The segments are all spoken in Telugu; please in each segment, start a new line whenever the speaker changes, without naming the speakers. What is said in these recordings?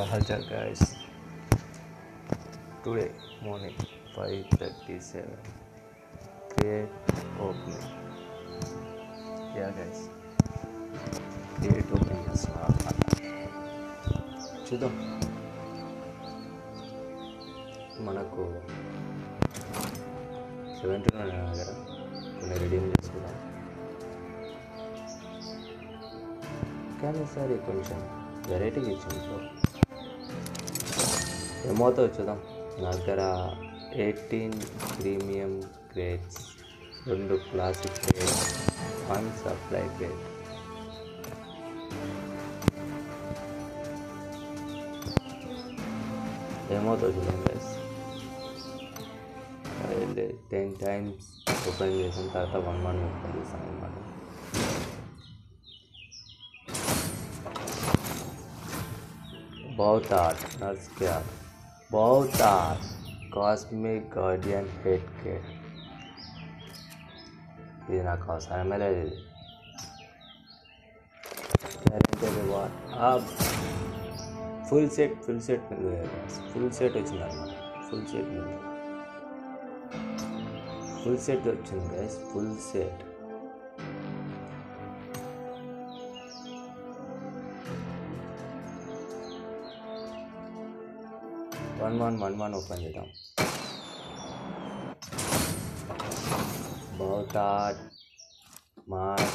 Hello guys, today morning 5:37 create opening. Yeah guys, create opening చేస్తున్నాను చూద్దాం. మనకు 17 దగ్గర కొన్ని రెడీమ్ చేసుకుందాం, కానీ ఈసారి కొంచెం వెరైటీగా ఇచ్చింది. సో ఏమవుతో చూద్దాం. నా దగ్గర 18 premium crates, 2 classic crates, 1 supply crate. ఏమవుతో చూద్దాం గైస్. 10 టైమ్స్ ఓపెన్ చేసిన తర్వాత 1 ఓపెన్ చేస్తాను అన్నమాట. Bowtart, Nursecar, Bowtart, Cosmic Guardian Head Kit. ఇది నాకు అవసరమే లేదు. ఇది guarantee reward full set full set వచ్చింది అన్నమాట. ఫుల్ సెట్ వచ్చింది guys. Full set one open చేద్దాం. బౌటాట్ మాస్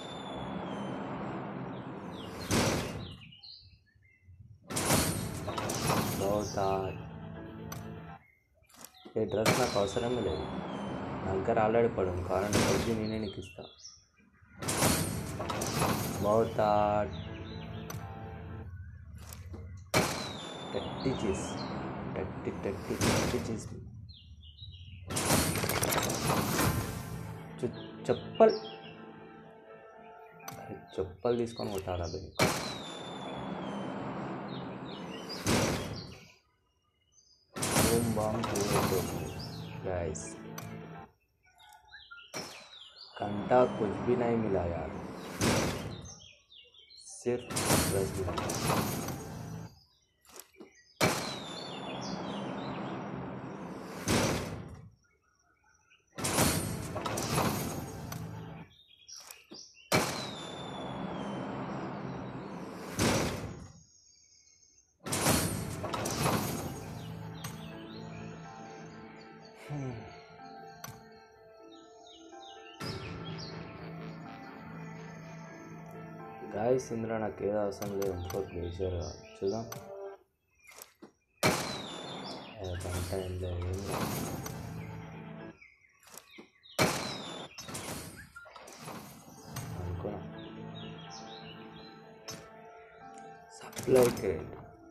బౌటాట్. ఈ డ్రెస్ నాకు అవసరమే లేదు. నా దగ్గర ఆల్రెడీ పడుంది. కావాలంటే పబ్జీ నేనే నీకు ఇస్తా. బౌటాట్ 30 చీజ్ చెప్పలు తీసుకొని కొట్టాలి. అది బూమ్ బామ్ गाइस, घंटा कुछ भी नहीं मिला यार, सिर्फ 10 मिनट. గాయస్, ఇందులో నాకు ఏదో అవసరం లేదు. ఇంకో ప్లేజర్ చూద్దాం. గంట ఏం లేదు. అనుకున్నా సప్లై క్రేట్.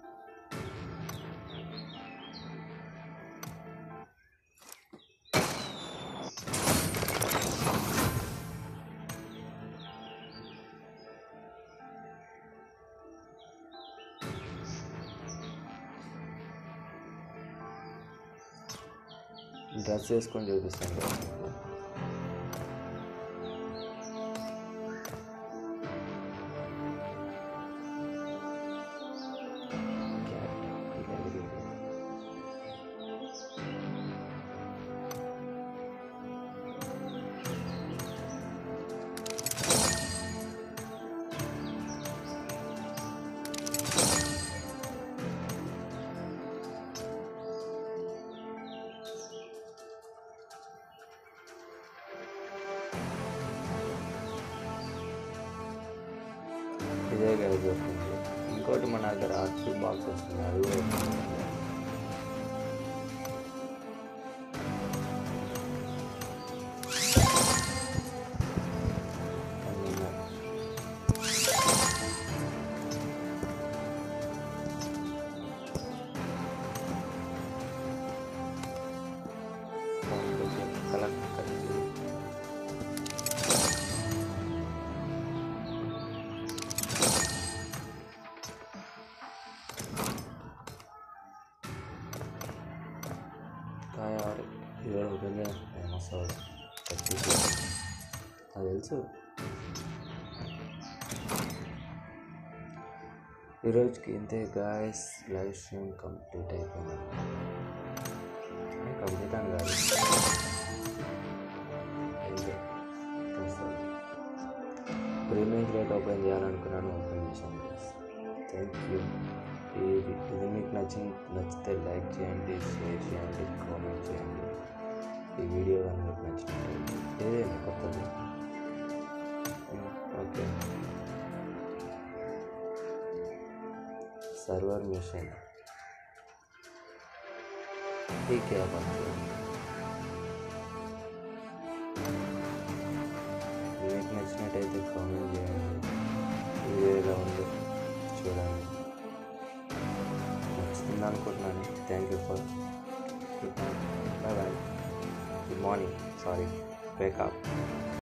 డ్రెస్ వేసుకొని చూపిస్తాను. ఇదే గైజ్ వస్తుంది. ఇంకోటి మన దగ్గర ఆర్ట్ బాక్స్ వస్తుంది. అది కూడా కలెక్ట్ ఇది ఉంటుంది. ఫేమస్ అది తెలుసు. ఈరోజుకి ఇంతే గాయస్. లైవ్ స్ట్రీమ్ కంప్లీట్ అయిపోయింది. కంప్లీట్ అని కాదు, ప్రీమియం క్రియేట్ ఓపెన్ చేయాలనుకున్నాను, ఓపెన్ చేశాను గాయస్. Thank you. ఇది మీకు నచ్చితే లైక్ చేయండి, షేర్ చేయండి, కామెంట్ చేయండి. ఈ వీడియో కానీ మీకు నచ్చినట్లయితే ఏదైనా కొత్తది. ఓకే, సర్వర్ మిషన్ ఠీకే బాగుంది. మీకు నచ్చినట్టయితే కామెంట్ చేయండి. వీడియో ఎలా ఉందో చూడండి. నచ్చుతుంది అనుకుంటున్నాను. Thank you for good night, bye bye, good morning, sorry, wake up.